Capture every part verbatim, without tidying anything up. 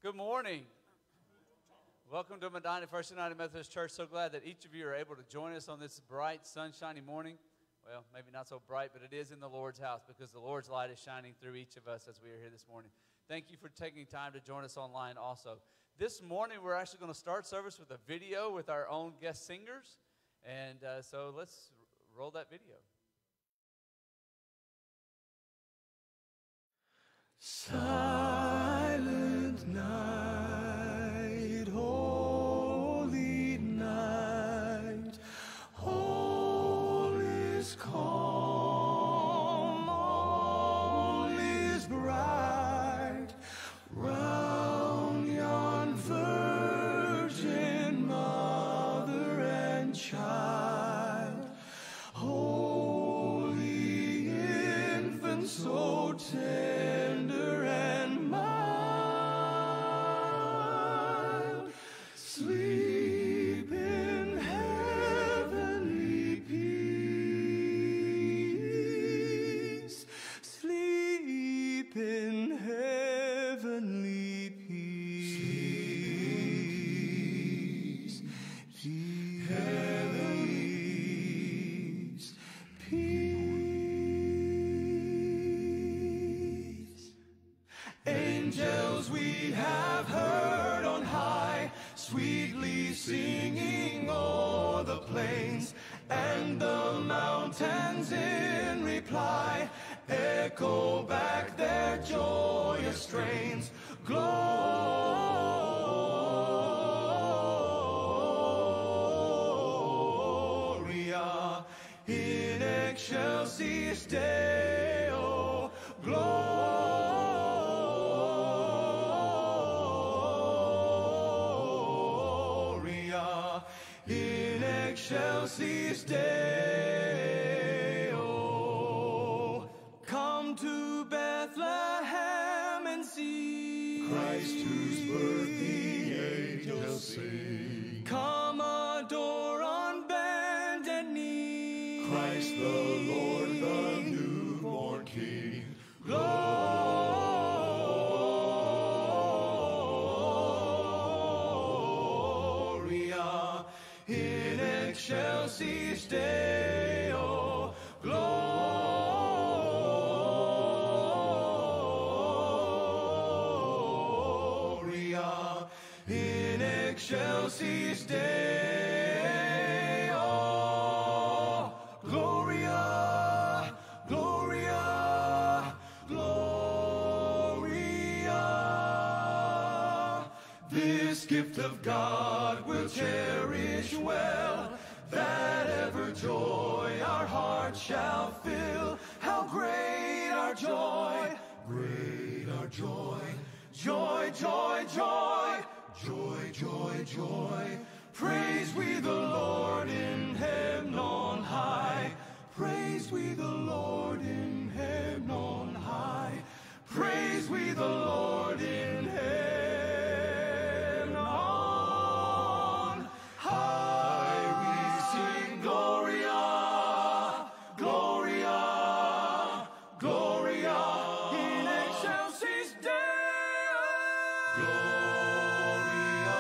Good morning. Welcome to Medina First United Methodist Church. So glad that each of you are able to join us on this bright, sunshiny morning. Well, maybe not so bright, but it is in the Lord's house because the Lord's light is shining through each of us as we are here this morning. Thank you for taking time to join us online also. This morning, we're actually going to start service with a video with our own guest singers. And uh, so let's roll that video. Silent night, holy night, all is calm, all is bright, round yon virgin mother and child, holy infant so tender and mild, sleep in heavenly peace, sleep in heavenly peace, sleep heavenly peace. Angels we have heard on high, sweetly singing o'er the plains, and the mountains in reply echo back their joyous strains. Gloria in excelsis Deo, Gloria in excelsis Deo. Come to Bethlehem and see Christ, whose birth the angels sing. Come adore on bended knee Christ the Lord, the newborn King. Gloria in excelsis Deo, Gloria in excelsis Deo, Gloria, Gloria, Gloria. This gift of God we'll cherish well, that ever joy our hearts shall fill. How great our joy, great our joy, joy, joy, joy, joy, joy, joy. Praise we the Lord in heaven on high, praise we the Lord in heaven on high, praise we the Lord in heaven on high. We sing Gloria, Gloria, Gloria in excelsis Deo, Gloria.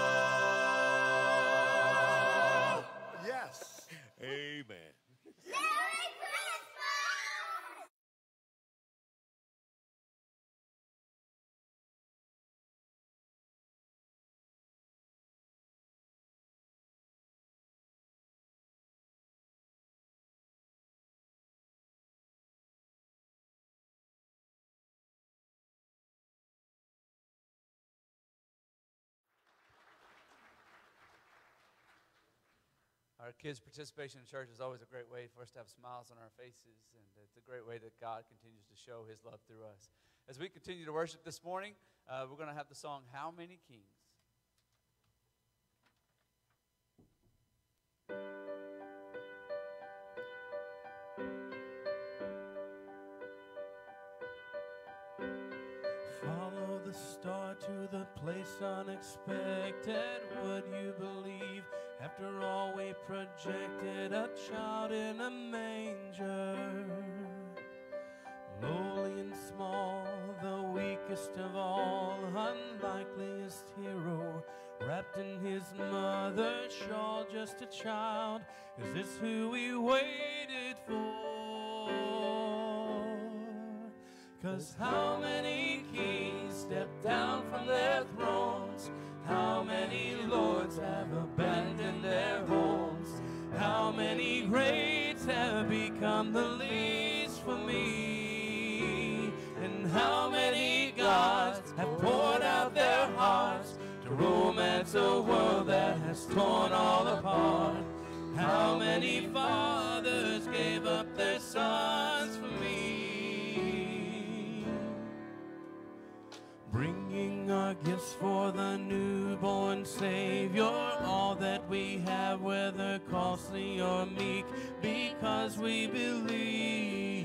Yes. Amen. Merry Christmas! Our kids' participation in church is always a great way for us to have smiles on our faces, and it's a great way that God continues to show his love through us. As we continue to worship this morning, uh, we're going to have the song, How Many Kings? Follow the star to the place unexpected. Would you believe? After all, we projected a child in a manger. Lowly and small, the weak weakest of all, unlikeliest hero, wrapped in his mother's shawl, just a child. Is this who we waited for? 'Cause how many kings stepped down from their thrones? How many lords have abandoned their homes? How many greats have become the least for me? And how many gods have poured out their hearts to romance a world that has torn all apart? How many fathers gave up their sons for me? Bringing our gifts for the newborn Savior, all that we have, whether costly or meek, because we believe.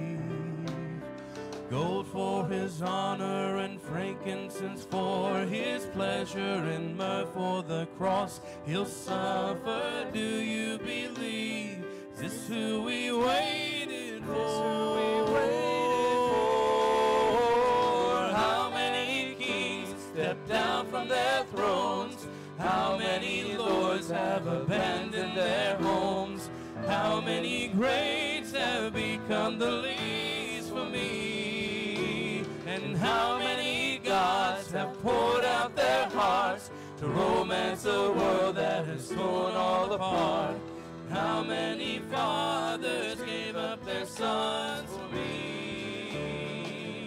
Gold for his honor and frankincense for his pleasure, and myrrh for the cross he'll suffer. Do you believe? Is this who we waited for? How many kings stepped down from their thrones? How many lords have abandoned their homes? How many greats have become the least for me? And how many gods have poured out their hearts to romance a world that has torn all apart? How many fathers gave up their sons for me?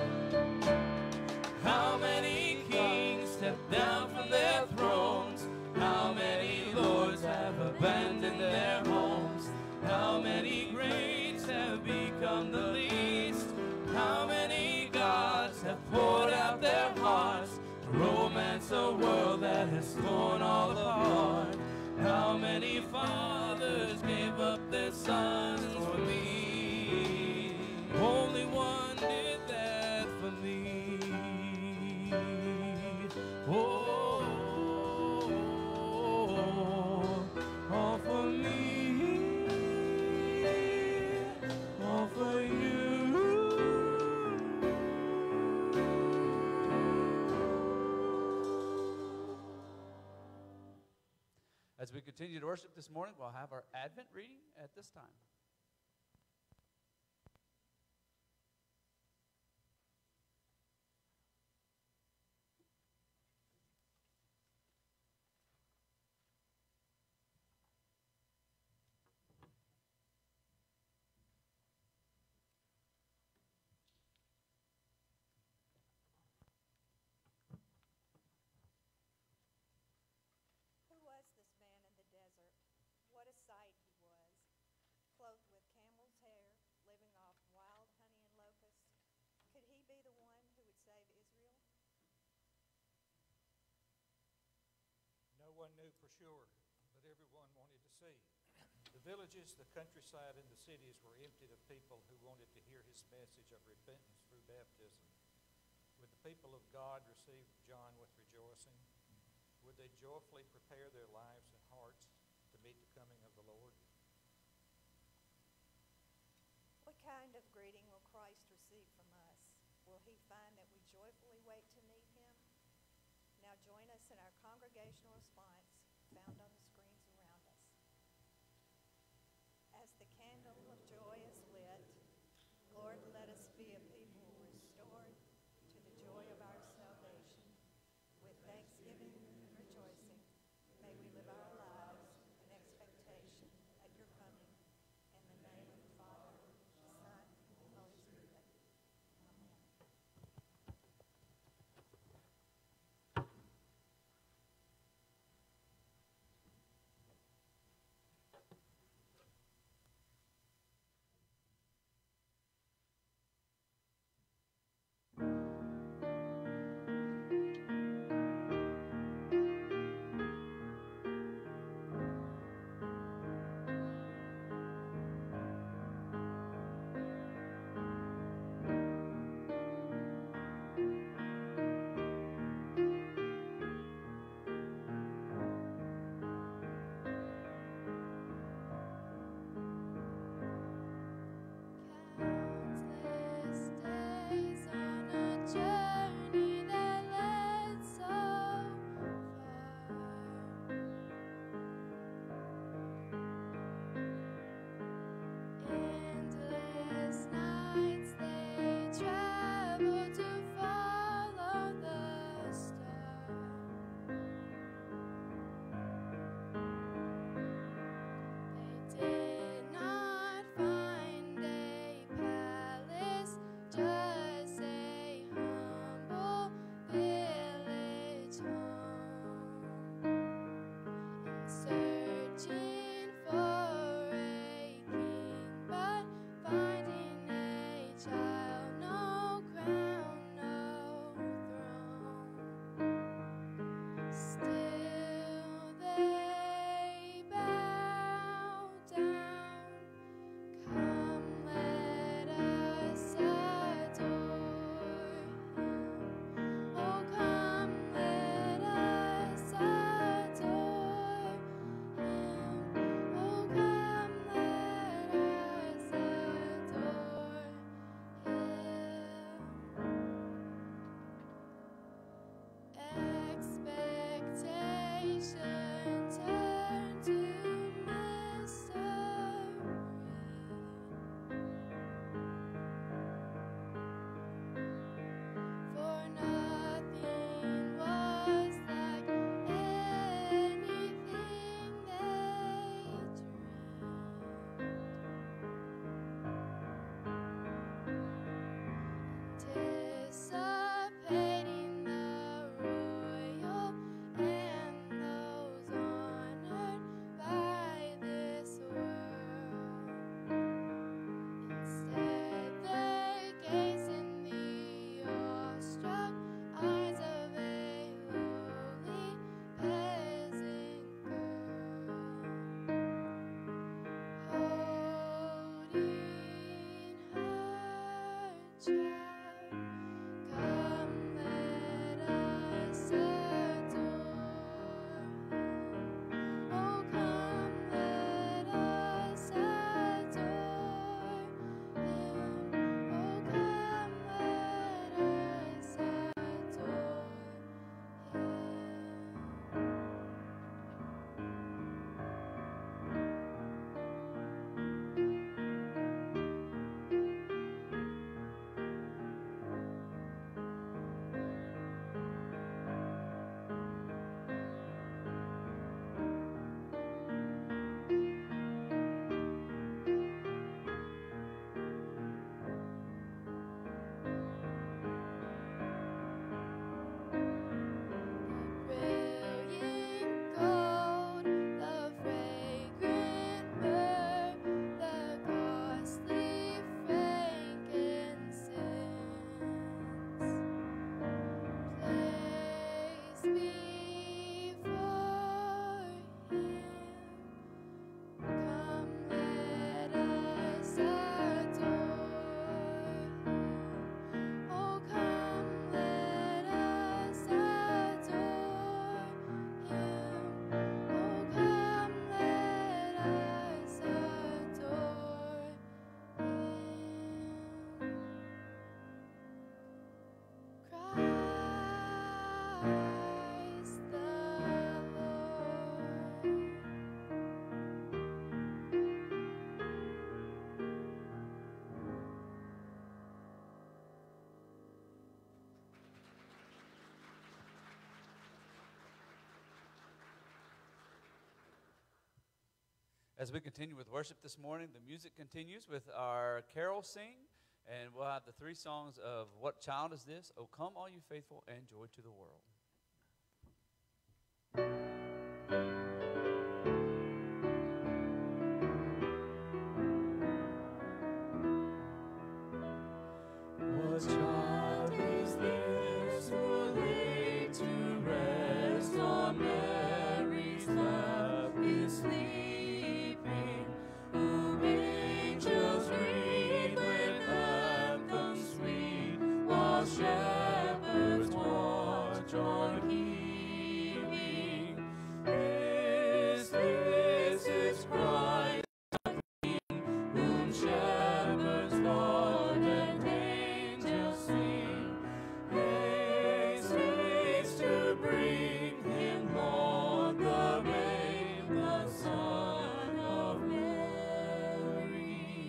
How many kings stepped down from their thrones? How many lords have abandoned their homes? How many greats have become the least? How many gods have poured out their hearts to romance a world that has torn all apart? How many fathers gave up their sons for me? Only one did that for me. Oh, all for me, all for you. As we continue to worship this morning, we'll have our Advent reading at this time. Who was this man in the desert? What a sight he was, clothed with camel's hair, living off wild honey and locusts. Could he be the one who would save Israel? No one knew for sure, but everyone wanted to see. The villages, the countryside, and the cities were emptied of people who wanted to hear his message of repentance through baptism. Would the people of God receive John with rejoicing? Would they joyfully prepare their lives and hearts to meet the coming of the Lord? What kind of greeting will Christ receive from us? Will he find that we joyfully wait to meet him? Now join us in our congregational response found on the screens around us. As the candle of joy is lit, Lord, let us be a people restored to the joy of our salvation. With thanksgiving and rejoicing, may we live our lives in expectation at your coming. In the name of the Father, the Son, and the Holy Spirit. Amen. As we continue with worship this morning, the music continues with our carol sing, and we'll have the three songs of What Child Is This? Oh, Come All You Faithful, and Joy to the World. What child is this who laid to rest on Mary's lap is sleeping, whom angels greet with anthems sweet, while shepherds watch on healing? Is this his Christ, whom shepherds laud and angels sing? Haste, haste to bring him, Lord, the babe, the Son of Mary.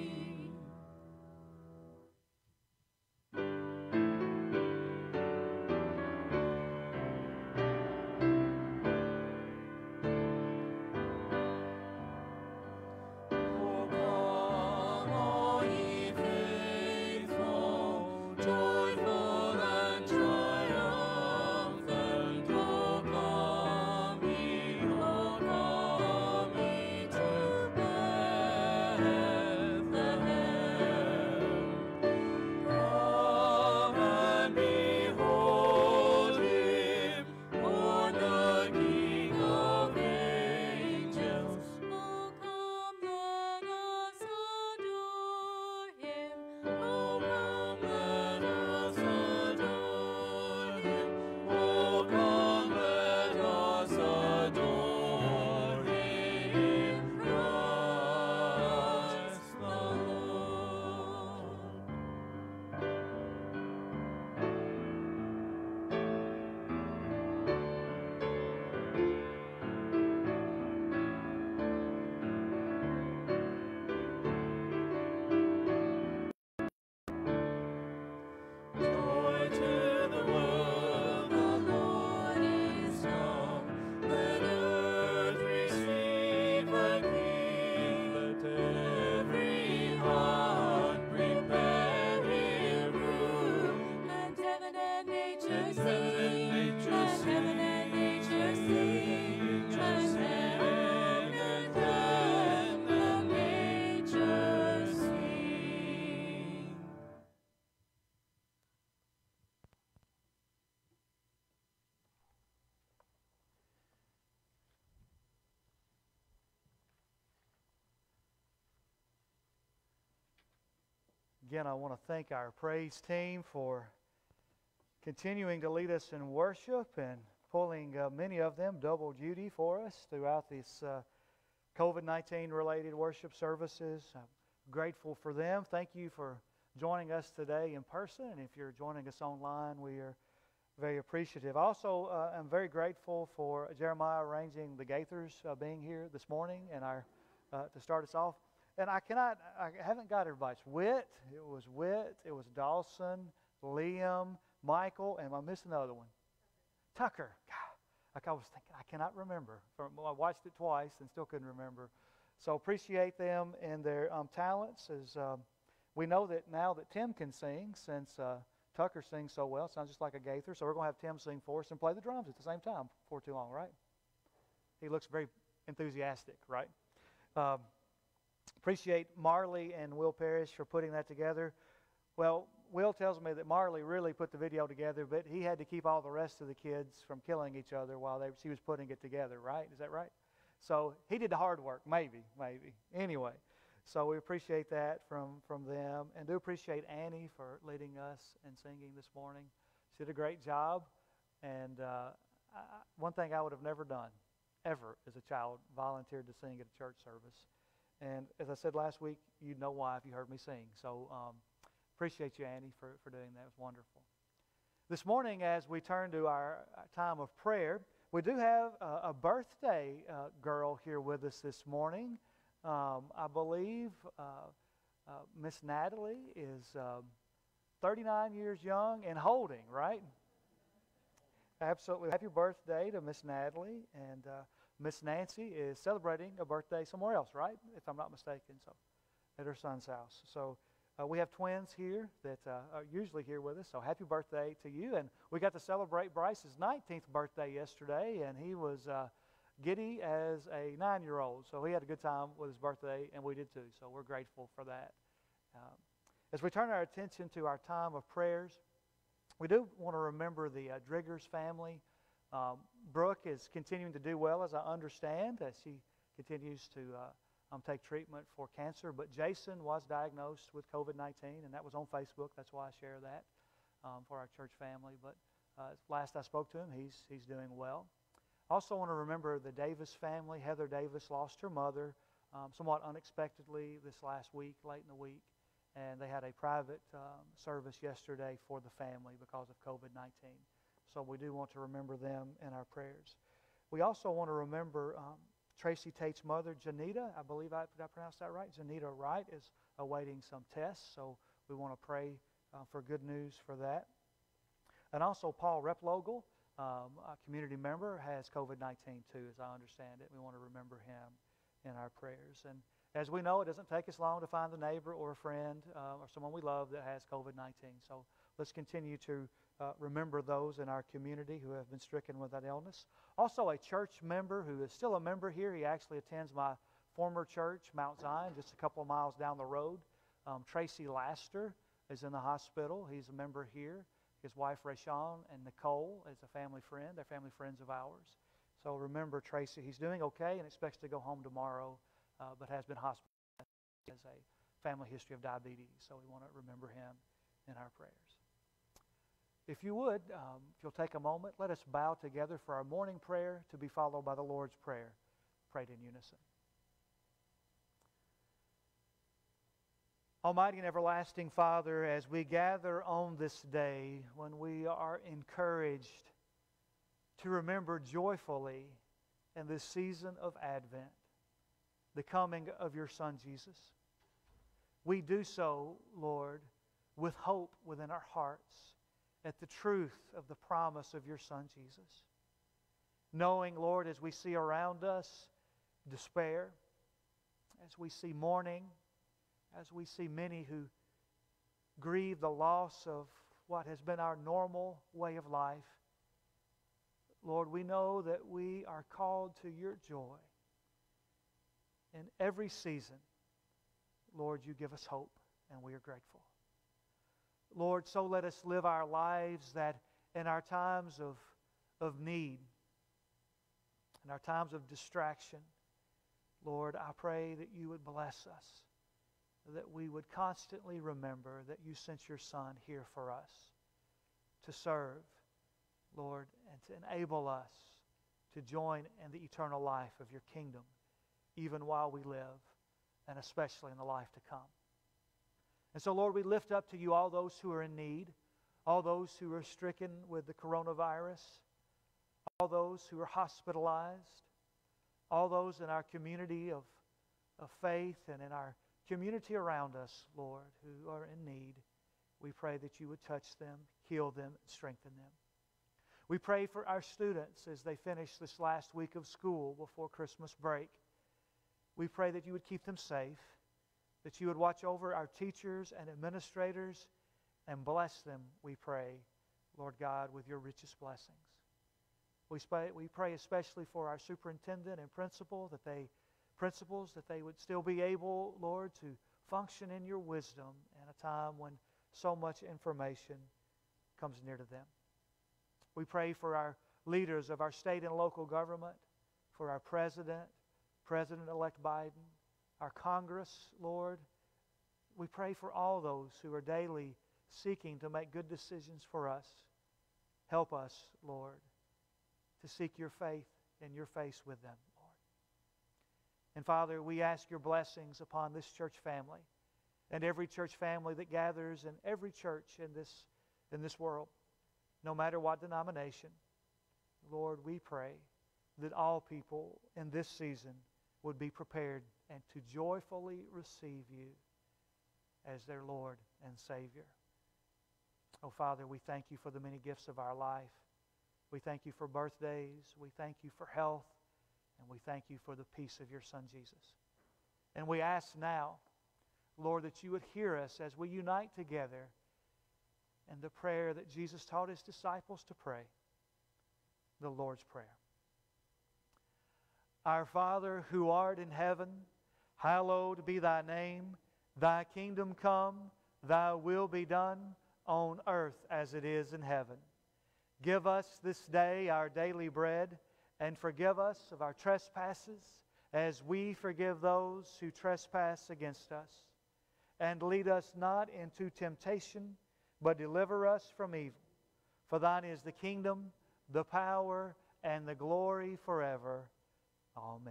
Oh, come, all ye faithful, joyful and triumphant. Oh, come ye, oh, come ye to Bethlehem. Come and behold him, born the King of angels. Oh, come, let us adore him. Oh, come, let us adore him. Oh, come, let us adore him, Christ the Lord. Joy to the world, the Lord is come. Let earth receive a King. Let every heart prepare him room. And heaven and nature And sing. heaven and nature And heaven and nature sing. And heaven and heaven and nature sing. Again, I want to thank our praise team for continuing to lead us in worship and pulling uh, many of them double duty for us throughout these uh, COVID nineteen related worship services. I'm grateful for them. Thank you for joining us today in person, and if you're joining us online, we are very appreciative. Also, uh, I'm very grateful for Jeremiah arranging the Gaithers uh, being here this morning and our uh, to start us off. And I cannot, I haven't got everybody's. Whit, it was Whit, it was Dawson, Liam, Michael, and I'm missing another one. Tucker. God, like I was thinking, I cannot remember. From- I watched it twice and still couldn't remember. So appreciate them and their um, talents. As um, we know that now that Tim can sing, since uh, Tucker sings so well, sounds just like a Gaither. So we're going to have Tim sing for us and play the drums at the same time before too long, right? He looks very enthusiastic, right? Um, appreciate Marley and Will Parrish for putting that together. Well, Will tells me that Marley really put the video together, but he had to keep all the rest of the kids from killing each other while they, she was putting it together, right? Is that right? So he did the hard work, maybe, maybe. Anyway, so we appreciate that from, from them, and do appreciate Annie for leading us and singing this morning. She did a great job, and uh, I, one thing I would have never done, ever as a child, volunteered to sing at a church service. And as I said last week, you'd know why if you heard me sing. So um, appreciate you, Annie, for, for doing that. It was wonderful. This morning, as we turn to our time of prayer, we do have a, a birthday uh, girl here with us this morning. Um, I believe uh, uh, Miss Natalie is um, thirty-nine years young and holding, right? Absolutely. Happy birthday to Miss Natalie. And uh, Miss Nancy is celebrating a birthday somewhere else, right? If I'm not mistaken, so at her son's house. So uh, we have twins here that uh, are usually here with us. So happy birthday to you. And we got to celebrate Bryce's nineteenth birthday yesterday, and he was uh, giddy as a nine-year-old. So he had a good time with his birthday, and we did too. So we're grateful for that. Um, as we turn our attention to our time of prayers, we do want to remember the uh, Driggers family. Um, Brooke is continuing to do well, as I understand, as she continues to uh, um, take treatment for cancer. But Jason was diagnosed with COVID nineteen, and that was on Facebook. That's why I share that um, for our church family. But uh, last I spoke to him, he's, he's doing well. I also want to remember the Davis family. Heather Davis lost her mother um, somewhat unexpectedly this last week, late in the week. And they had a private um, service yesterday for the family because of COVID nineteen. So we do want to remember them in our prayers. We also want to remember um, Tracy Tate's mother, Janita. I believe I, did I pronounce that right? Janita Wright is awaiting some tests, so we want to pray uh, for good news for that. And also Paul Replogle, um, a community member, has COVID nineteen too, as I understand it. We want to remember him in our prayers. And as we know, it doesn't take us long to find a neighbor or a friend uh, or someone we love that has COVID nineteen. So let's continue to uh, remember those in our community who have been stricken with that illness. Also, a church member who is still a member here. He actually attends my former church, Mount Zion, just a couple of miles down the road. Um, Tracy Laster is in the hospital. He's a member here. His wife, Rashawn, and Nicole is a family friend. They're family friends of ours. So remember Tracy. He's doing okay and expects to go home tomorrow. Uh, but has been hospitalized, as a family history of diabetes. So we want to remember him in our prayers. If you would, um, if you'll take a moment, let us bow together for our morning prayer to be followed by the Lord's Prayer, prayed in unison. Almighty and everlasting Father, as we gather on this day when we are encouraged to remember joyfully in this season of Advent the coming of your Son, Jesus. We do so, Lord, with hope within our hearts at the truth of the promise of your Son, Jesus. Knowing, Lord, as we see around us despair, as we see mourning, as we see many who grieve the loss of what has been our normal way of life, Lord, we know that we are called to your joy. In every season, Lord, you give us hope, and we are grateful. Lord, so let us live our lives that in our times of, of need, in our times of distraction, Lord, I pray that you would bless us, that we would constantly remember that you sent your Son here for us to serve, Lord, and to enable us to join in the eternal life of your kingdom, even while we live, and especially in the life to come. And so, Lord, we lift up to you all those who are in need, all those who are stricken with the coronavirus, all those who are hospitalized, all those in our community of, of faith and in our community around us, Lord, who are in need. We pray that you would touch them, heal them, and strengthen them. We pray for our students as they finish this last week of school before Christmas break. We pray that you would keep them safe, that you would watch over our teachers and administrators and bless them, we pray, Lord God, with your richest blessings. We pray, we pray especially for our superintendent and principal, that they, principals, that they would still be able, Lord, to function in your wisdom in a time when so much information comes near to them. We pray for our leaders of our state and local government, for our president, President-elect Biden, our Congress, Lord. We pray for all those who are daily seeking to make good decisions for us. Help us, Lord, to seek your faith and your face with them, Lord. And Father, we ask your blessings upon this church family and every church family that gathers in every church in this, in this world, no matter what denomination. Lord, we pray that all people in this season would be prepared and to joyfully receive you as their Lord and Savior. Oh, Father, we thank you for the many gifts of our life. We thank you for birthdays. We thank you for health. And we thank you for the peace of your Son, Jesus. And we ask now, Lord, that you would hear us as we unite together in the prayer that Jesus taught his disciples to pray, the Lord's Prayer. Our Father, who art in heaven, hallowed be thy name. Thy kingdom come, thy will be done on earth as it is in heaven. Give us this day our daily bread, and forgive us of our trespasses as we forgive those who trespass against us. And lead us not into temptation, but deliver us from evil. For thine is the kingdom, the power, and the glory forever. Amen.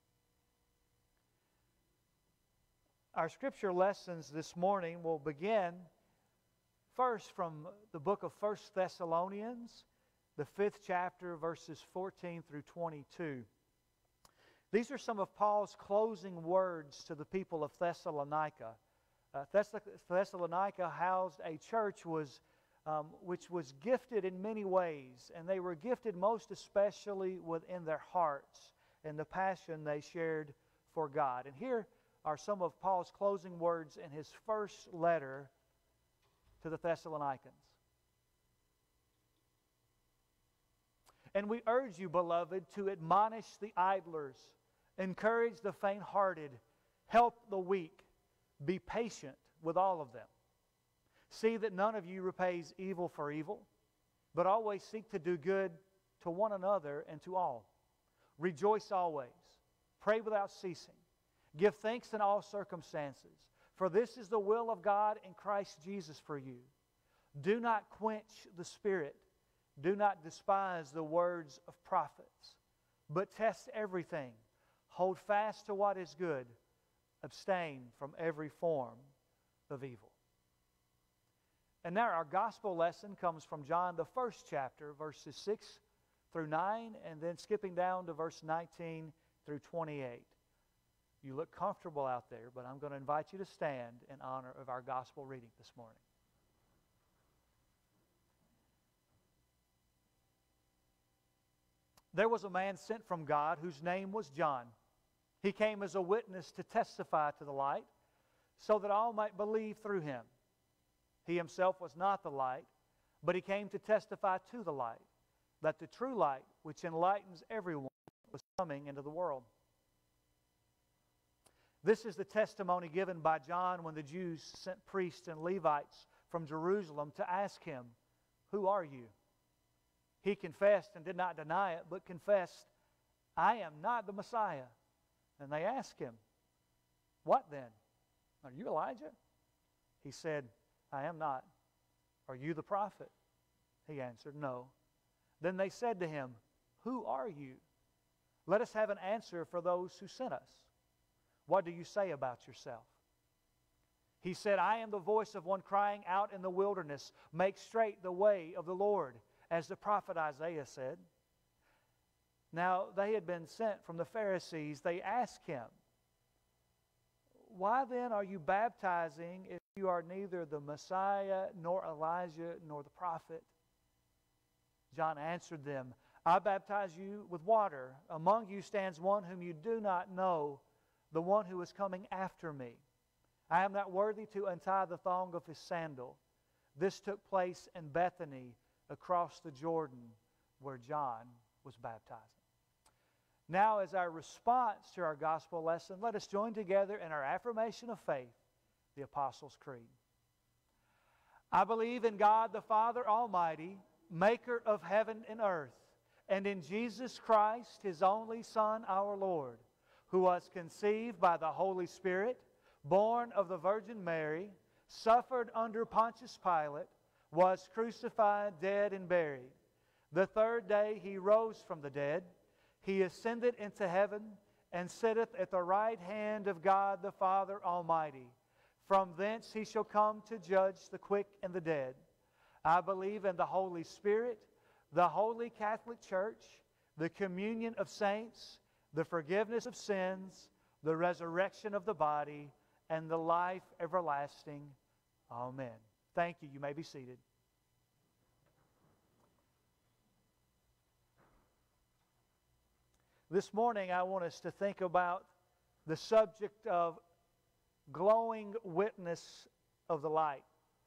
Our scripture lessons this morning will begin first from the book of First Thessalonians, the fifth chapter, verses fourteen through twenty-two. These are some of Paul's closing words to the people of Thessalonica. Uh, Thess- Thessalonica housed a church was, um, which was gifted in many ways, and they were gifted most especially within their hearts and the passion they shared for God. And here are some of Paul's closing words in his first letter to the Thessalonians. And we urge you, beloved, to admonish the idlers, encourage the faint-hearted, help the weak, be patient with all of them. See that none of you repays evil for evil, but always seek to do good to one another and to all. Rejoice always. Pray without ceasing. Give thanks in all circumstances, for this is the will of God in Christ Jesus for you. Do not quench the Spirit. Do not despise the words of prophets, but test everything. Hold fast to what is good. Abstain from every form of evil. And now our gospel lesson comes from John, the first chapter, verses six through nine, and then skipping down to verse nineteen through twenty-eight. You look comfortable out there, but I'm going to invite you to stand in honor of our gospel reading this morning. There was a man sent from God whose name was John. He came as a witness to testify to the light, so that all might believe through him. He himself was not the light, but he came to testify to the light, that the true light, which enlightens everyone, was coming into the world. This is the testimony given by John when the Jews sent priests and Levites from Jerusalem to ask him, "Who are you?" He confessed and did not deny it, but confessed, "I am not the Messiah." And they asked him, "What then? Are you Elijah?" He said, "I am not." "Are you the prophet?" He answered, "No." Then they said to him, "Who are you? Let us have an answer for those who sent us. What do you say about yourself?" He said, "I am the voice of one crying out in the wilderness, 'Make straight the way of the Lord,' as the prophet Isaiah said." Now they had been sent from the Pharisees. They asked him, "Why then are you baptizing if you are neither the Messiah, nor Elijah, nor the prophet?" John answered them, "I baptize you with water. Among you stands one whom you do not know, the one who is coming after me. I am not worthy to untie the thong of his sandal." This took place in Bethany, across the Jordan, where John was baptizing. Now, as our response to our gospel lesson, let us join together in our affirmation of faith, the Apostles' Creed. I believe in God the Father Almighty, maker of heaven and earth, and in Jesus Christ, His only Son, our Lord, who was conceived by the Holy Spirit, born of the Virgin Mary, suffered under Pontius Pilate, was crucified, dead, and buried. The third day He rose from the dead. He ascended into heaven and sitteth at the right hand of God the Father Almighty. From thence He shall come to judge the quick and the dead. I believe in the Holy Spirit, the Holy Catholic Church, the communion of saints, the forgiveness of sins, the resurrection of the body, and the life everlasting. Amen. Thank you. You may be seated. This morning I want us to think about the subject of glowing witness of the light.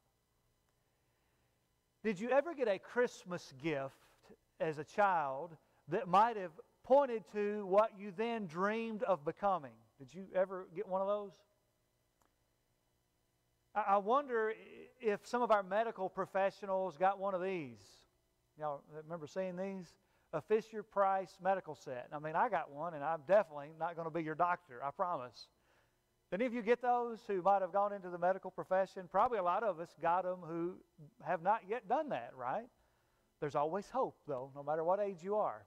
Did you ever get a Christmas gift as a child that might have pointed to what you then dreamed of becoming? Did you ever get one of those? I wonder if some of our medical professionals got one of these. Y'all remember seeing these? A Fisher-Price medical set. I mean, I got one, and I'm definitely not going to be your doctor, I promise. Did any of you get those who might have gone into the medical profession? Probably a lot of us got them who have not yet done that, right? There's always hope, though, no matter what age you are.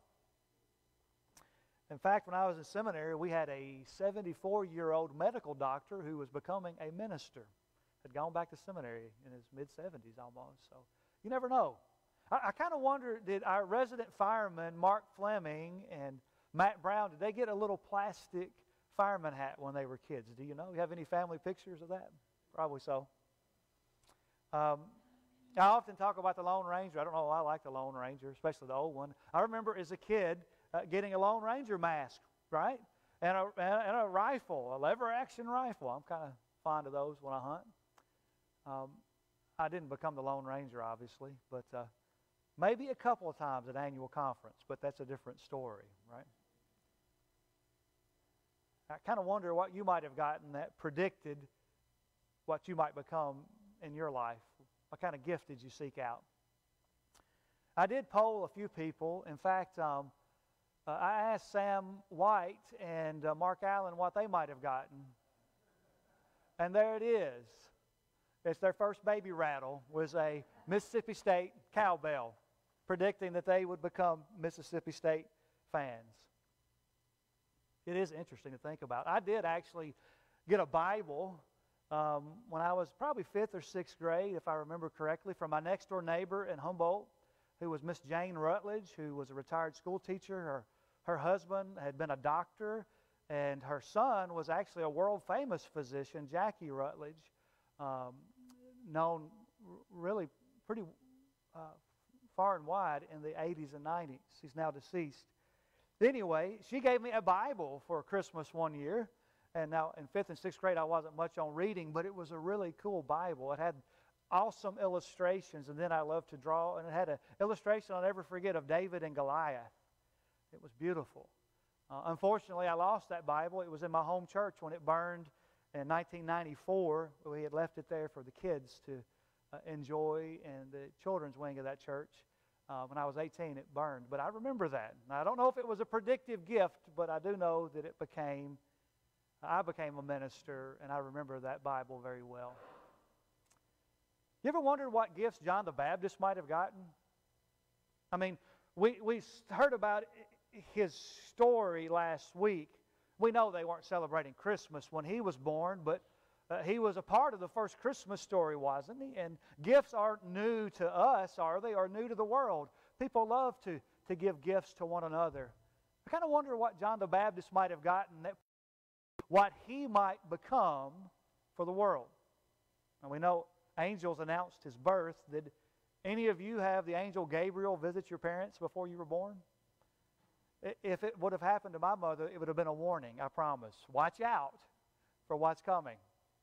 In fact, when I was in seminary, we had a seventy-four-year-old medical doctor who was becoming a minister. Had gone back to seminary in his mid-seventies almost. So you never know. I, I kind of wonder, did our resident firemen, Mark Fleming and Matt Brown, did they get a little plastic fireman hat when they were kids? Do you know? You have any family pictures of that? Probably so. Um, I often talk about the Lone Ranger. I don't know, I like the Lone Ranger, especially the old one. I remember as a kid uh, getting a Lone Ranger mask, right? And a, and a rifle, a lever-action rifle. I'm kind of fond of those when I hunt. Um, I didn't become the Lone Ranger, obviously, but uh, maybe a couple of times at annual conference, but that's a different story, right? I kind of wonder what you might have gotten that predicted what you might become in your life. What kind of gift did you seek out? I did poll a few people. In fact, um, uh, I asked Sam White and uh, Mark Allen what they might have gotten. And there it is. It's their first baby rattle was a Mississippi State cowbell, predicting that they would become Mississippi State fans. It is interesting to think about. I did actually get a Bible um, when I was probably fifth or sixth grade, if I remember correctly, from my next-door neighbor in Humboldt, who was Miss Jane Rutledge, who was a retired school teacher. Her, her husband had been a doctor, and her son was actually a world-famous physician, Jackie Rutledge, um, known really pretty uh, far and wide in the eighties and nineties. She's now deceased. Anyway, she gave me a Bible for Christmas one year. And now in fifth and sixth grade, I wasn't much on reading, but it was a really cool Bible. It had awesome illustrations, and then I loved to draw. And it had an illustration I'll never forget of David and Goliath. It was beautiful. Uh, unfortunately, I lost that Bible. It was in my home church when it burned in nineteen ninety-four. We had left it there for the kids to uh, enjoy in the children's wing of that church. Uh, when I was eighteen, it burned. But I remember that. Now, I don't know if it was a predictive gift, but I do know that it became, I became a minister, and I remember that Bible very well. You ever wondered what gifts John the Baptist might have gotten? I mean, we, we heard about his story last week. We know they weren't celebrating Christmas when he was born, but uh, he was a part of the first Christmas story, wasn't he? And gifts aren't new to us, are they? Or new to the world. People love to, to give gifts to one another. I kind of wonder what John the Baptist might have gotten, that what he might become for the world. And we know angels announced his birth. Did any of you have the angel Gabriel visit your parents before you were born? If it would have happened to my mother, it would have been a warning, I promise. Watch out for what's coming.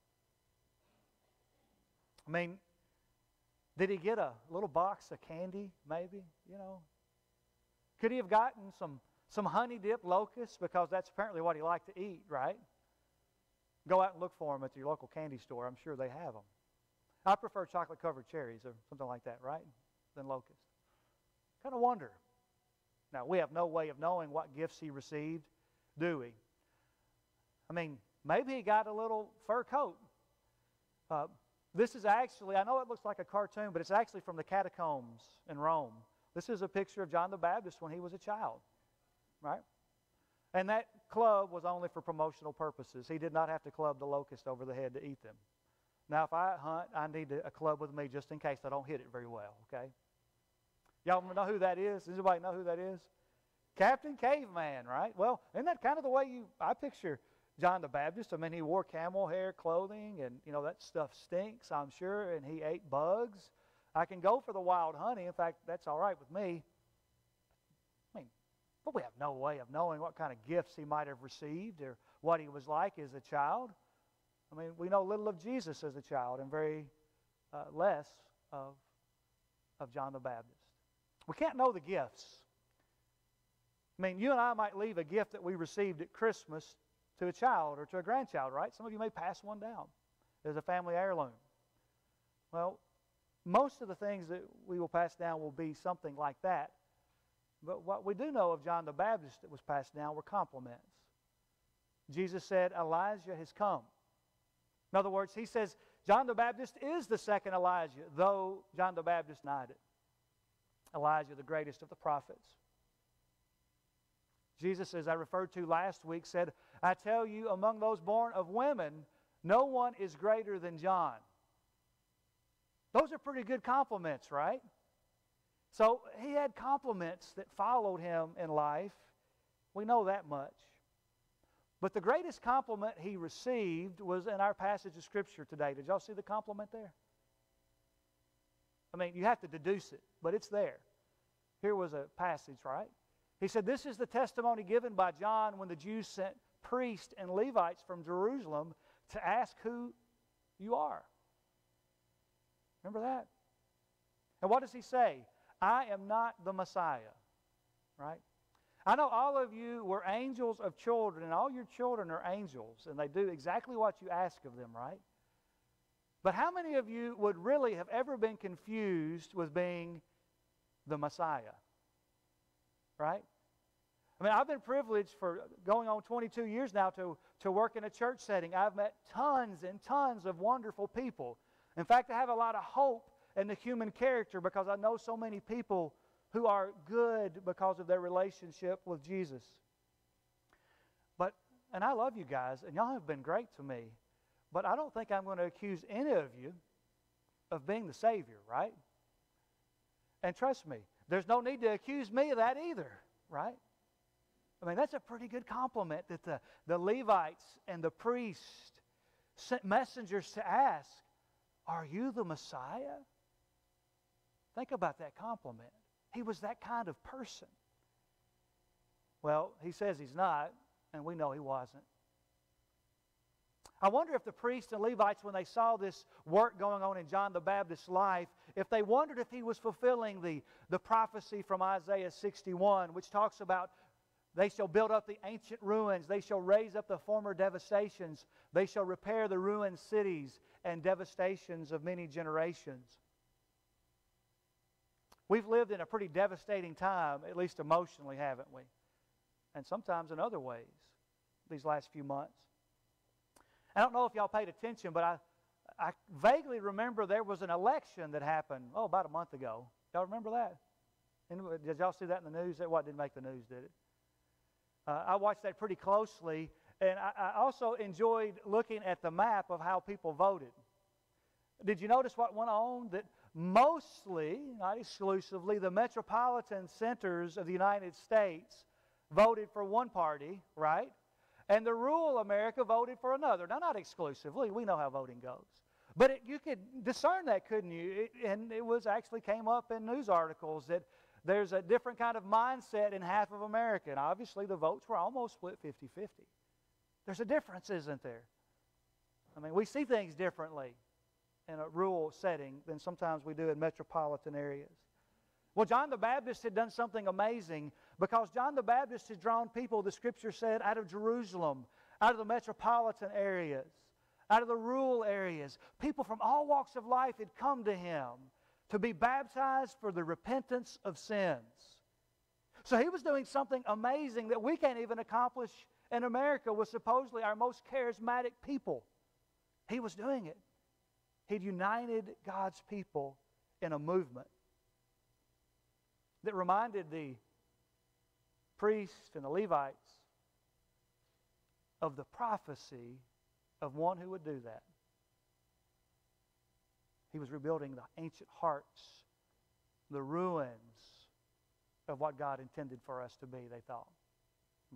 I mean, did he get a little box of candy, maybe? You know, could he have gotten some, some honey-dipped locusts? Because that's apparently what he liked to eat, right? Go out and look for them at your local candy store. I'm sure they have them. I prefer chocolate-covered cherries or something like that, right, than locusts. Kind of wonder. Now, we have no way of knowing what gifts he received, do we? I mean, maybe he got a little fur coat. Uh, this is actually, I know it looks like a cartoon, but it's actually from the catacombs in Rome. This is a picture of John the Baptist when he was a child, right? And that club was only for promotional purposes. He did not have to club the locust over the head to eat them. Now, if I hunt, I need a club with me just in case I don't hit it very well, okay? Y'all know who that is? Does anybody know who that is? Captain Caveman, right? Well, isn't that kind of the way you, I picture John the Baptist? I mean, he wore camel hair clothing, and, you know, that stuff stinks, I'm sure, and he ate bugs. I can go for the wild honey. In fact, that's all right with me. I mean, But we have no way of knowing what kind of gifts he might have received or what he was like as a child. I mean, we know little of Jesus as a child and very uh, less of, of John the Baptist. We can't know the gifts. I mean, you and I might leave a gift that we received at Christmas to a child or to a grandchild, right? Some of you may pass one down as a family heirloom. Well, most of the things that we will pass down will be something like that. But what we do know of John the Baptist that was passed down were compliments. Jesus said, Elijah has come. In other words, he says, John the Baptist is the second Elijah, though John the Baptist denied it. Elijah, the greatest of the prophets. Jesus, as I referred to last week, said, I tell you, among those born of women, no one is greater than John. Those are pretty good compliments, right? So he had compliments that followed him in life. We know that much. But the greatest compliment he received was in our passage of Scripture today. Did y'all see the compliment there? I mean, you have to deduce it, but it's there. Here was a passage, right? He said, this is the testimony given by John when the Jews sent priests and Levites from Jerusalem to ask who you are. Remember that? And what does he say? I am not the Messiah, right? I know all of you were angels of children, and all your children are angels, and they do exactly what you ask of them, right? But how many of you would really have ever been confused with being the Messiah? Right? I mean, I've been privileged for going on twenty-two years now to, to work in a church setting. I've met tons and tons of wonderful people. In fact, I have a lot of hope in the human character because I know so many people who are good because of their relationship with Jesus. But, and I love you guys, and y'all have been great to me, but I don't think I'm going to accuse any of you of being the Savior, right? And trust me, there's no need to accuse me of that either, right? I mean, that's a pretty good compliment that the, the Levites and the priests sent messengers to ask, are you the Messiah? Think about that compliment. He was that kind of person. Well, he says he's not, and we know he wasn't. I wonder if the priests and Levites, when they saw this work going on in John the Baptist's life, if they wondered if he was fulfilling the, the prophecy from Isaiah sixty-one, which talks about they shall build up the ancient ruins, they shall raise up the former devastations, they shall repair the ruined cities and devastations of many generations. We've lived in a pretty devastating time, at least emotionally, haven't we? And sometimes in other ways, these last few months. I don't know if y'all paid attention, but I, I vaguely remember there was an election that happened, oh, about a month ago. Y'all remember that? Did y'all see that in the news? That what didn't make the news, did it? Uh, I watched that pretty closely, and I, I also enjoyed looking at the map of how people voted. Did you notice what went on? That mostly, not exclusively, the metropolitan centers of the United States voted for one party, right? And the rural America voted for another. Now, not exclusively. We know how voting goes. But it, you could discern that, couldn't you? It, and it was actually came up in news articles that there's a different kind of mindset in half of America. And obviously, the votes were almost split fifty-fifty. There's a difference, isn't there? I mean, we see things differently in a rural setting than sometimes we do in metropolitan areas. Well, John the Baptist had done something amazing because John the Baptist had drawn people, the Scripture said, out of Jerusalem, out of the metropolitan areas, out of the rural areas. People from all walks of life had come to him to be baptized for the repentance of sins. So he was doing something amazing that we can't even accomplish in America with supposedly our most charismatic people. He was doing it. He'd united God's people in a movement that reminded the priests and the Levites of the prophecy of one who would do that. He was rebuilding the ancient hearts, the ruins of what God intended for us to be, they thought. Hmm.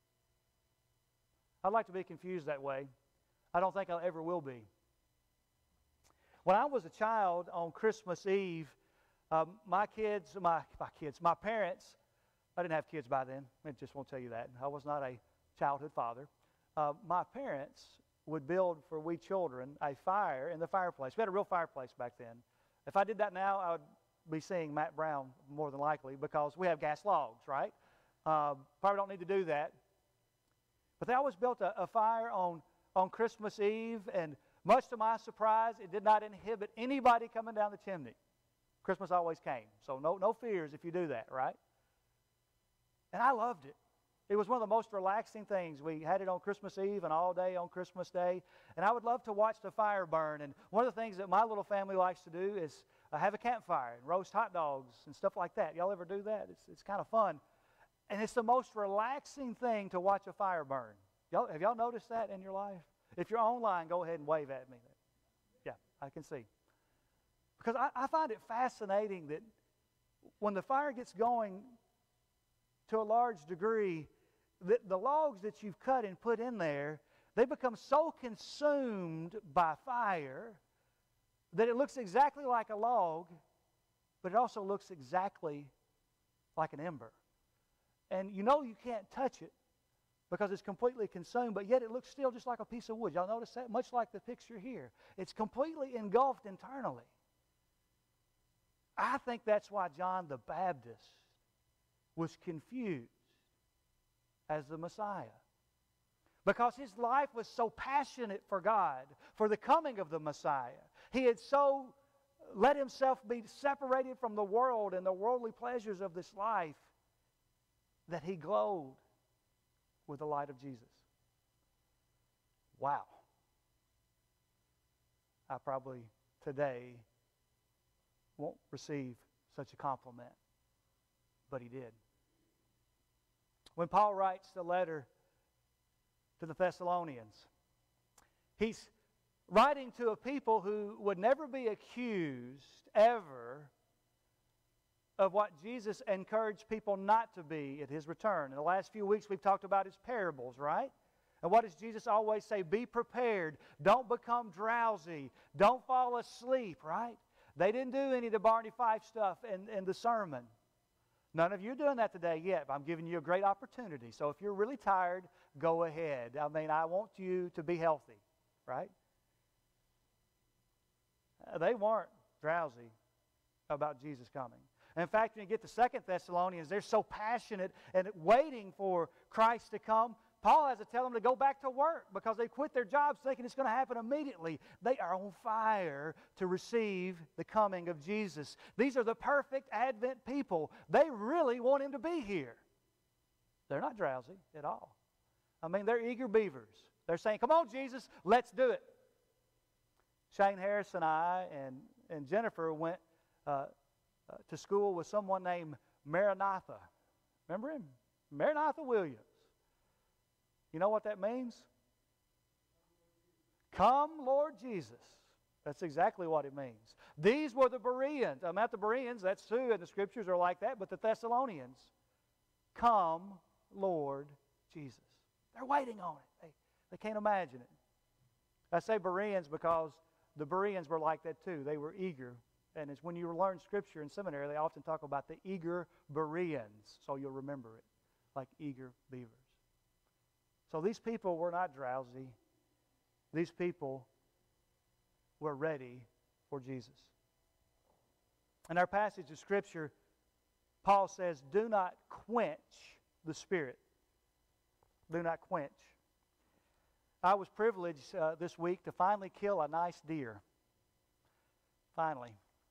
I'd like to be confused that way. I don't think I ever will be. When I was a child on Christmas Eve, um, my kids, my, my kids, my parents I didn't have kids by then. I just won't tell you that. I was not a childhood father. Uh, my parents would build for we children a fire in the fireplace. We had a real fireplace back then. If I did that now, I would be seeing Matt Brown more than likely because we have gas logs, right? Uh, probably don't need to do that. But they always built a, a fire on, on Christmas Eve, and much to my surprise, it did not inhibit anybody coming down the chimney. Christmas always came, so no, no fears if you do that, right? And I loved it. It was one of the most relaxing things. We had it on Christmas Eve and all day on Christmas Day. And I would love to watch the fire burn. And one of the things that my little family likes to do is uh, have a campfire and roast hot dogs and stuff like that. Y'all ever do that? It's, it's kind of fun. And it's the most relaxing thing to watch a fire burn. Y'all, have y'all noticed that in your life? If you're online, go ahead and wave at me. Yeah, I can see. Because I, I find it fascinating that when the fire gets going to a large degree, the, the logs that you've cut and put in there, they become so consumed by fire that it looks exactly like a log, but it also looks exactly like an ember. And you know you can't touch it because it's completely consumed, but yet it looks still just like a piece of wood. Y'all notice that? Much like the picture here. It's completely engulfed internally. I think that's why John the Baptist was confused as the Messiah. Because his life was so passionate for God, for the coming of the Messiah. He had so let himself be separated from the world and the worldly pleasures of this life that he glowed with the light of Jesus. Wow. I probably today won't receive such a compliment, but he did. When Paul writes the letter to the Thessalonians, he's writing to a people who would never be accused ever of what Jesus encouraged people not to be at his return. In the last few weeks we've talked about his parables, right? And what does Jesus always say? Be prepared. Don't become drowsy. Don't fall asleep, right? They didn't do any of the Barney Fife stuff in, in the sermon. None of you are doing that today yet, but I'm giving you a great opportunity. So if you're really tired, go ahead. I mean, I want you to be healthy, right? Uh, they weren't drowsy about Jesus coming. In fact, when you get to Second Thessalonians, they're so passionate and waiting for Christ to come. Paul has to tell them to go back to work because they quit their jobs thinking it's going to happen immediately. They are on fire to receive the coming of Jesus. These are the perfect Advent people. They really want him to be here. They're not drowsy at all. I mean, they're eager beavers. They're saying, come on, Jesus, let's do it. Shane Harris and I and, and Jennifer went uh, uh, to school with someone named Maranatha. Remember him? Maranatha Williams. You know what that means? Come, Lord Jesus. That's exactly what it means. These were the Bereans. I'm not the Bereans, that's who, and the scriptures are like that, but the Thessalonians. Come, Lord Jesus. They're waiting on it. They, they can't imagine it. I say Bereans because the Bereans were like that too. They were eager. And it's when you learn scripture in seminary, they often talk about the eager Bereans, so you'll remember it, like eager beavers. So these people were not drowsy. These people were ready for Jesus. In our passage of Scripture, Paul says, do not quench the Spirit. Do not quench. I was privileged uh, this week to finally kill a nice deer. Finally.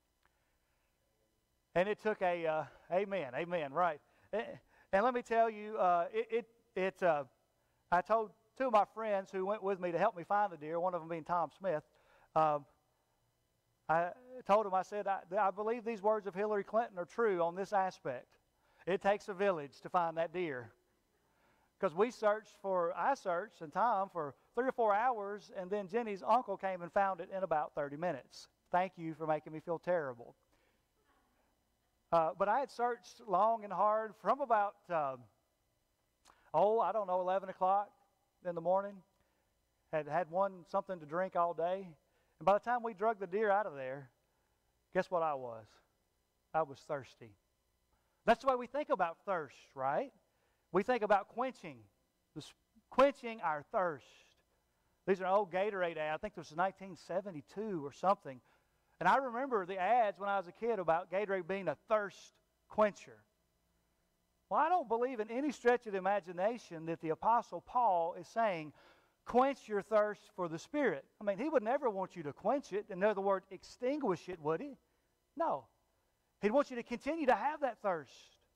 And it took a, uh, amen, amen, right. And let me tell you, uh, it, it, it uh, I told two of my friends who went with me to help me find the deer, one of them being Tom Smith, um, I told him, I said, I, I believe these words of Hillary Clinton are true on this aspect. It takes a village to find that deer. Because we searched for, I searched, and Tom, for three or four hours, and then Jenny's uncle came and found it in about thirty minutes. Thank you for making me feel terrible. Uh, but I had searched long and hard from about... Uh, Oh, I don't know, eleven o'clock in the morning. Had had one something to drink all day. And by the time we drug the deer out of there, guess what I was? I was thirsty. That's the way we think about thirst, right? We think about quenching, this, quenching our thirst. These are old Gatorade ads. I think this was nineteen seventy-two or something. And I remember the ads when I was a kid about Gatorade being a thirst quencher. Well, I don't believe in any stretch of the imagination that the Apostle Paul is saying, quench your thirst for the Spirit. I mean, he would never want you to quench it. In other words, extinguish it, would he? No. He'd want you to continue to have that thirst.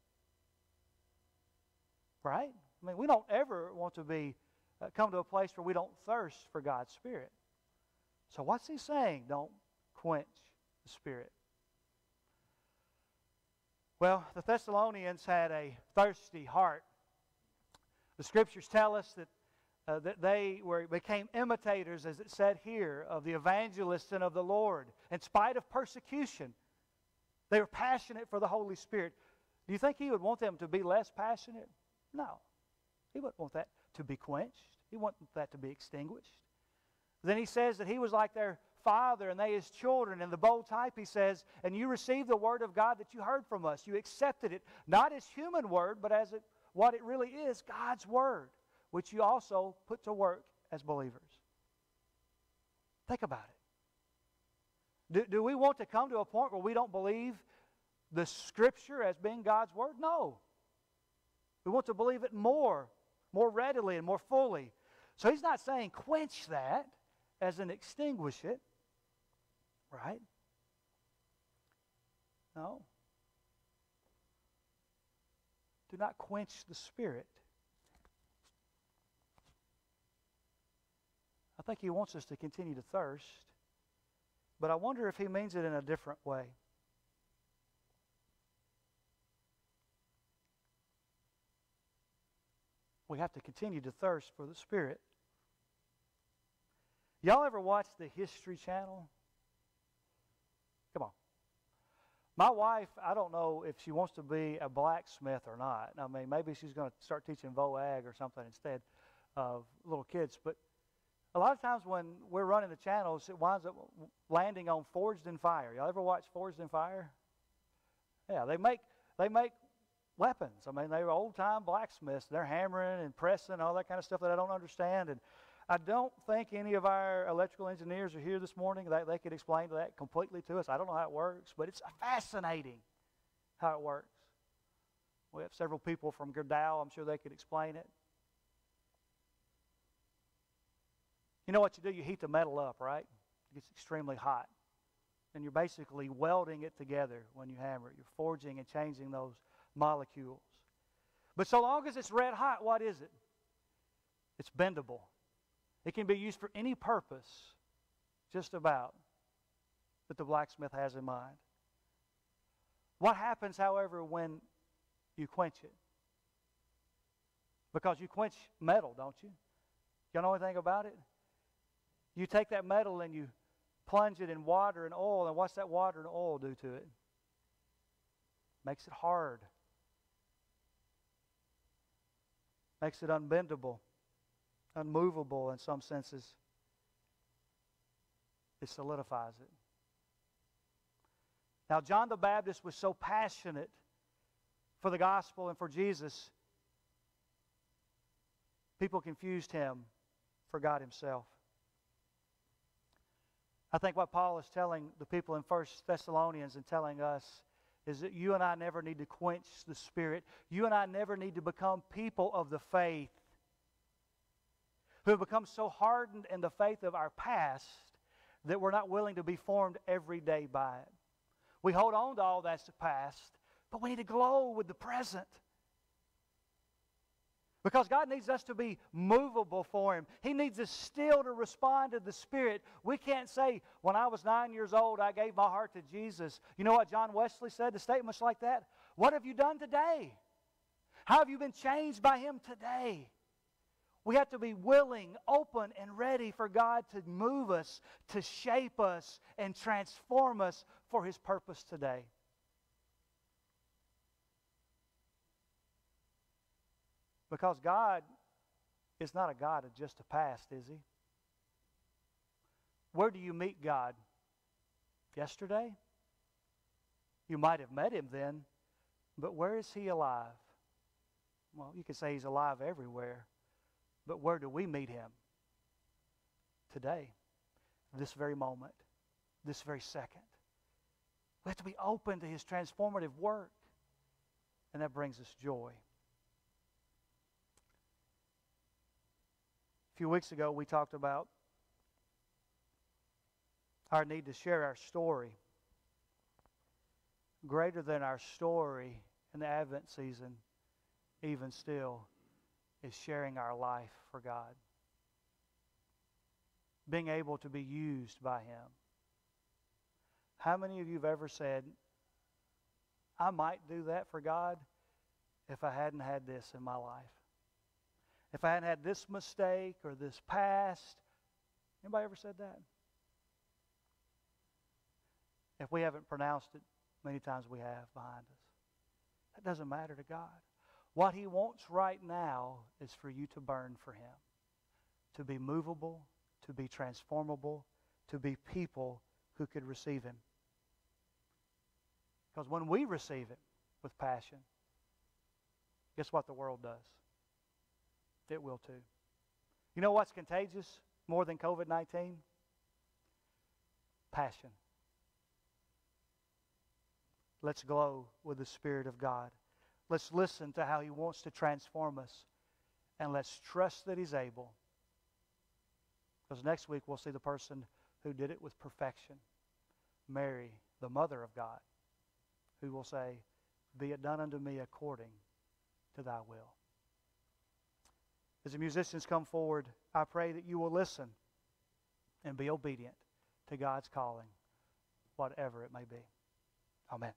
Right? I mean, we don't ever want to be uh, come to a place where we don't thirst for God's Spirit. So what's he saying? Don't quench the Spirit. Well, the Thessalonians had a thirsty heart. The Scriptures tell us that, uh, that they were, became imitators, as it said here, of the evangelists and of the Lord. In spite of persecution, they were passionate for the Holy Spirit. Do you think he would want them to be less passionate? No. He wouldn't want that to be quenched. He wouldn't want that to be extinguished. Then he says that he was like their father and they his children. In the bold type he says, and you received the word of God that you heard from us. You accepted it, not as human word, but as it, what it really is, God's word, which you also put to work as believers. Think about it. Do, do we want to come to a point where we don't believe the Scripture as being God's word? No. We want to believe it more, more readily and more fully. So he's not saying quench that as in extinguish it. Right? No. Do not quench the Spirit. I think he wants us to continue to thirst, but I wonder if he means it in a different way. We have to continue to thirst for the Spirit. Y'all ever watch the History Channel? Come on. My wife, I don't know if she wants to be a blacksmith or not. I mean, maybe she's going to start teaching voag or something instead of little kids. But a lot of times when we're running the channels, it winds up landing on Forged in Fire. Y'all ever watch Forged in Fire? Yeah, they make they make weapons. I mean, they're old-time blacksmiths. They're hammering and pressing, all that kind of stuff that I don't understand. And I don't think any of our electrical engineers are here this morning. They, they could explain that completely to us. I don't know how it works, but it's fascinating how it works. We have several people from Gerdau. I'm sure they could explain it. You know what you do? You heat the metal up, right? It gets extremely hot. And you're basically welding it together when you hammer it. You're forging and changing those molecules. But so long as it's red hot, what is it? It's bendable. It can be used for any purpose, just about, that the blacksmith has in mind. What happens, however, when you quench it? Because you quench metal, don't you? You know anything about it? You take that metal and you plunge it in water and oil, and what's that water and oil do to it? Makes it hard. Makes it unbendable, unmovable in some senses. It solidifies it. Now, John the Baptist was so passionate for the gospel and for Jesus, people confused him for God himself. I think what Paul is telling the people in First Thessalonians and telling us is that you and I never need to quench the Spirit. You and I never need to become people of the faith who have become so hardened in the faith of our past that we're not willing to be formed every day by it. We hold on to all that's the past, but we need to glow with the present. Because God needs us to be movable for Him. He needs us still to respond to the Spirit. We can't say, when I was nine years old, I gave my heart to Jesus. You know what John Wesley said to statements like that? What have you done today? How have you been changed by Him today? We have to be willing, open, and ready for God to move us, to shape us, and transform us for His purpose today. Because God is not a God of just the past, is He? Where do you meet God? Yesterday? You might have met Him then, But where is he alive? Well, you could say he's alive everywhere. But where do we meet him? Today. This very moment. This very second. We have to be open to his transformative work. And that brings us joy. A few weeks ago, we talked about our need to share our story. Greater than our story in the Advent season, even still, is sharing our life for God. Being able to be used by him. How many of you have ever said, I might do that for God if I hadn't had this in my life? If I hadn't had this mistake or this past? Anybody ever said that? If we haven't pronounced it, many times we have behind us. That doesn't matter to God. What he wants right now is for you to burn for him. To be movable, to be transformable, to be people who could receive him. Because when we receive it with passion, guess what the world does? It will too. You know what's contagious more than COVID nineteen? Passion. Let's glow with the Spirit of God. Let's listen to how he wants to transform us. And let's trust that he's able. Because next week we'll see the person who did it with perfection. Mary, the mother of God, who will say, be it done unto me according to thy will. As the musicians come forward, I pray that you will listen and be obedient to God's calling, whatever it may be. Amen.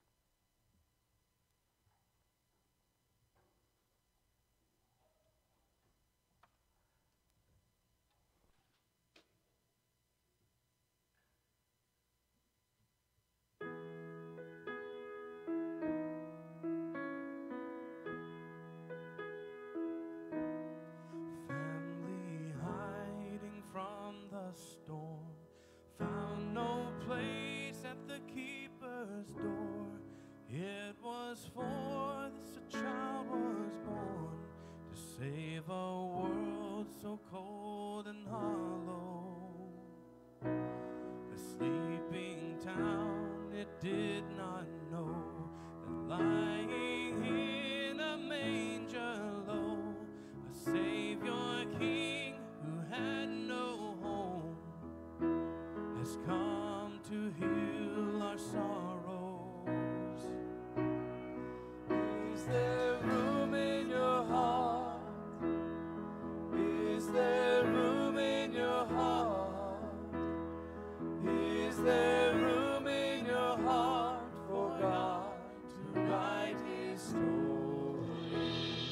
For this a child was born to save a world so cold and hollow. The sleeping town, it did not know that lying in a manger low, a Savior King who had no home has come to heal our sorrows. Is there room in your heart? Is there room in your heart? Is there room in your heart for God to write his story?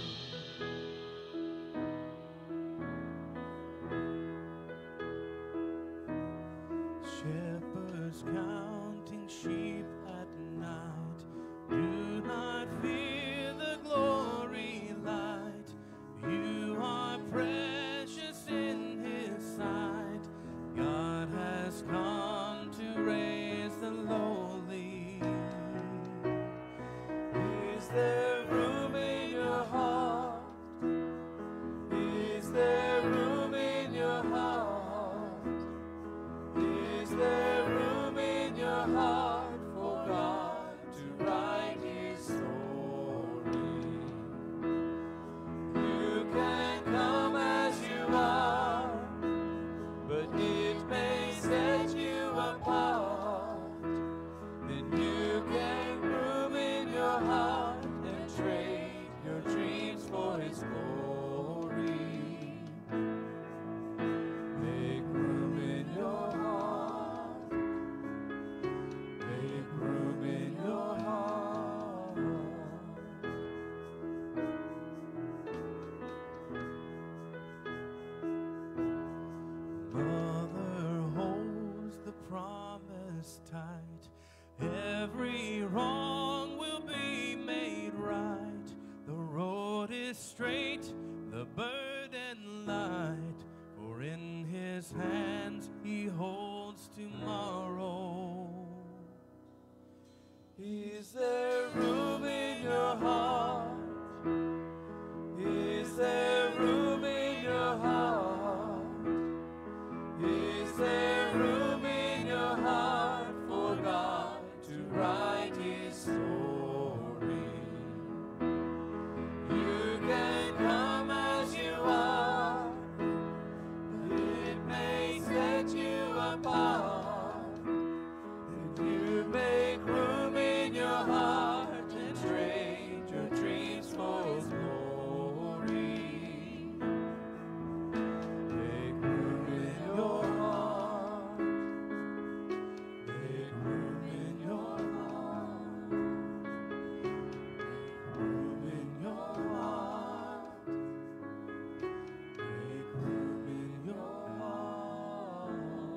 Shepherds counting sheep at night, do not fear the glory light. You are precious in his sight. God has come to raise the lowly. Is there room in your heart? Is there room in your heart? Is there room in your heart for God to write his story? You can come as you are, but it may set you apart. Then you can room in your heart and trade your dreams for his glory. Make room in your heart. Make room in your heart. Mother holds the promise tight. Every wrong will be made right. The road is straight, the burden light. For in his hands he holds tomorrow. Is there room in your heart? Is there room in your heart? Is there room in your heart for God to write His story? You can come as you are. It may set you apart. And you make room in your heart and trade your dreams for His glory. Make room in your heart. Make room in your heart. Make room in your heart. Make room in your heart.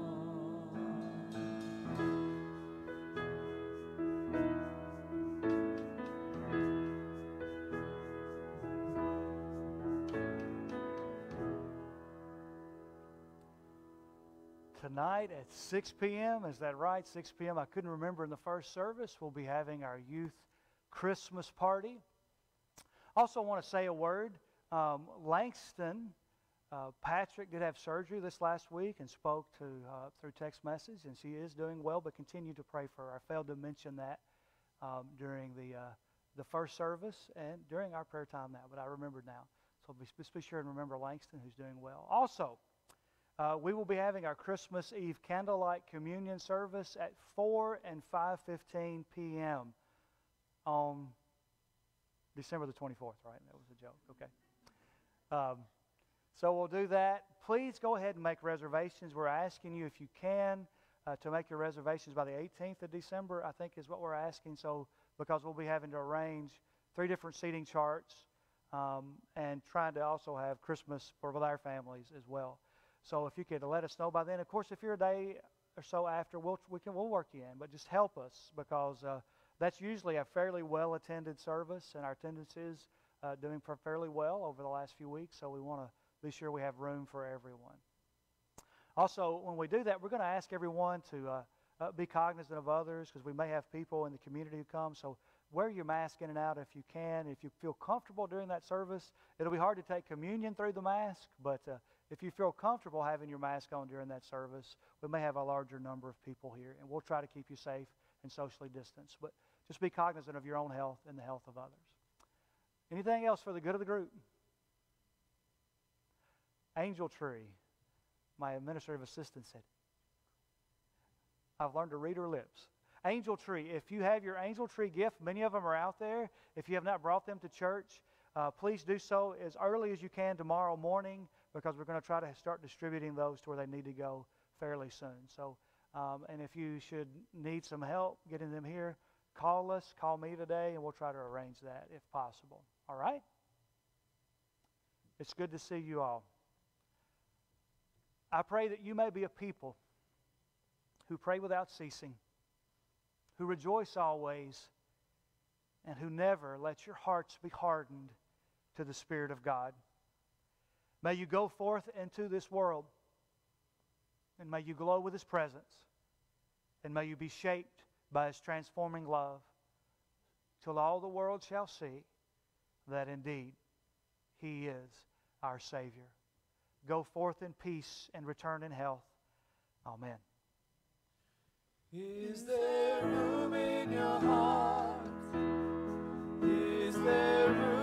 Tonight at six p m, is that right? six p m I couldn't remember in the first service. We'll be having our youth Christmas party. Also want to say a word. Um, Langston, uh, Patrick did have surgery this last week and spoke to uh, through text message, and she is doing well, but continue to pray for her. I failed to mention that um, during the, uh, the first service and during our prayer time now, but I remembered now. So be, just be sure and remember Langston, who's doing well. Also, Uh, we will be having our Christmas Eve candlelight communion service at four and five fifteen p m on December the twenty-fourth, right? That was a joke, okay. Um, so we'll do that. Please go ahead and make reservations. We're asking you, if you can, uh, to make your reservations by the eighteenth of December, I think is what we're asking. So, because we'll be having to arrange three different seating charts um, and trying to also have Christmas for with our families as well. So if you could let us know by then. Of course, if you're a day or so after, we'll, we can, we'll work you in. But just help us, because uh, that's usually a fairly well-attended service, and our attendance is uh, doing fairly well over the last few weeks. So we want to be sure we have room for everyone. Also, when we do that, we're going to ask everyone to uh, uh, be cognizant of others, because we may have people in the community who come. So wear your mask in and out if you can. If you feel comfortable during that service, it'll be hard to take communion through the mask, but uh, if you feel comfortable having your mask on during that service, we may have a larger number of people here, and we'll try to keep you safe and socially distanced. But just be cognizant of your own health and the health of others. Anything else for the good of the group? Angel Tree, my administrative assistant said, I've learned to read her lips. Angel Tree, if you have your Angel Tree gift, many of them are out there. If you have not brought them to church, uh, please do so as early as you can tomorrow morning, because we're going to try to start distributing those to where they need to go fairly soon. So, um, and if you should need some help getting them here, call us, call me today, and we'll try to arrange that if possible. All right? It's good to see you all. I pray that you may be a people who pray without ceasing, who rejoice always, and who never let your hearts be hardened to the Spirit of God. May you go forth into this world, and may you glow with His presence, and may you be shaped by His transforming love, till all the world shall see that indeed He is our Savior. Go forth in peace and return in health. Amen. Is there room in your heart? Is there room?